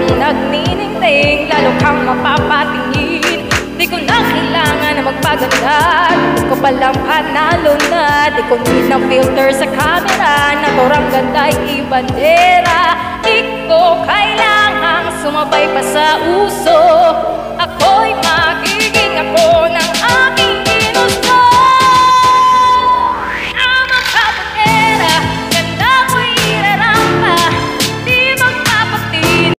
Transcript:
kong nagniningning, lalo kang mapapatingin. Di ko na kailangan na magpaganda, di ko palang panalo na. Di ko need ng filter sa camera, naturang ganda'y ibandera. Di ko kailangang sumabay pa sa uso,